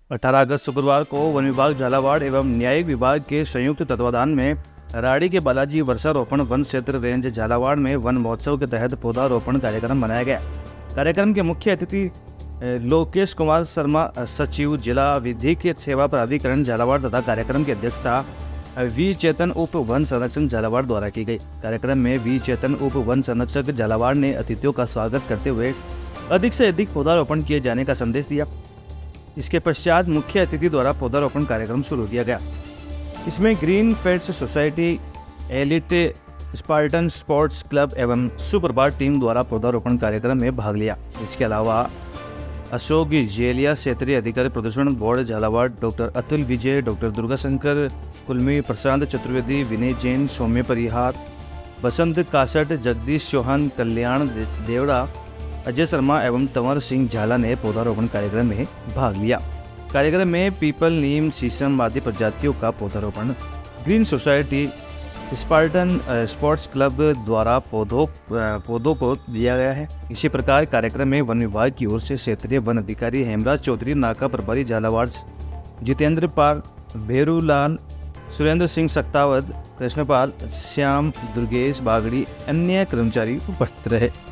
18 अगस्त शुक्रवार को वन विभाग झालावाड़ एवं न्यायिक विभाग के संयुक्त तत्वाधान में राड़ी के बालाजी वर्षारोपण वन क्षेत्र रेंज झालावाड़ में वन महोत्सव के तहत पौधारोपण कार्यक्रम मनाया गया। कार्यक्रम के मुख्य अतिथि लोकेश कुमार शर्मा, सचिव जिला विधिक सेवा प्राधिकरण झालावाड़ तथा कार्यक्रम की अध्यक्षता वी चेतन उप वन संरक्षक झालावाड़ द्वारा की गई। कार्यक्रम में वी चेतन उप वन संरक्षक झालावाड़ ने अतिथियों का स्वागत करते हुए अधिक से अधिक पौधारोपण किए जाने का संदेश दिया। इसके पश्चात मुख्य अतिथि द्वारा पौधारोपण कार्यक्रम शुरू किया गया। इसमें green feds society, elite spartan sports club एवं सुप्रभात टीम द्वारा पौधारोपण कार्यक्रम में भाग लिया। इसके अलावा अशोक जेलिया, क्षेत्रीय अधिकारी प्रदूषण board Jhalawar, doctor Atul Vijay, doctor Durgashankar Kulmi, Prashant Chaturvedi, Vinay Jain, Saumya Parihar, Basant Kasat, Jagdish Chauhan, Kalyan Devda, Ajay Sharma एवं तंवर सिंह झाला ने पौधारोपण कार्यक्रम में भाग लिया। कार्यक्रम में पीपल, नीम, शीशम आदि प्रजातियों का पौधारोपण green society spartan sports club द्वारा पौधों को दिया गया है। इसी प्रकार कार्यक्रम में वन विभाग की ओर से क्षेत्रीय वन अधिकारी हेमराज चौधरी, नाका प्रभारी झालावाड़ जितेंद्र पाल, भेरूलाल, सुरेंद्र सिंह सक्तावत, कृष्णपाल, श्याम, दुर्गेश बागड़ी, अन्य कर्मचारी उपस्थित रहे।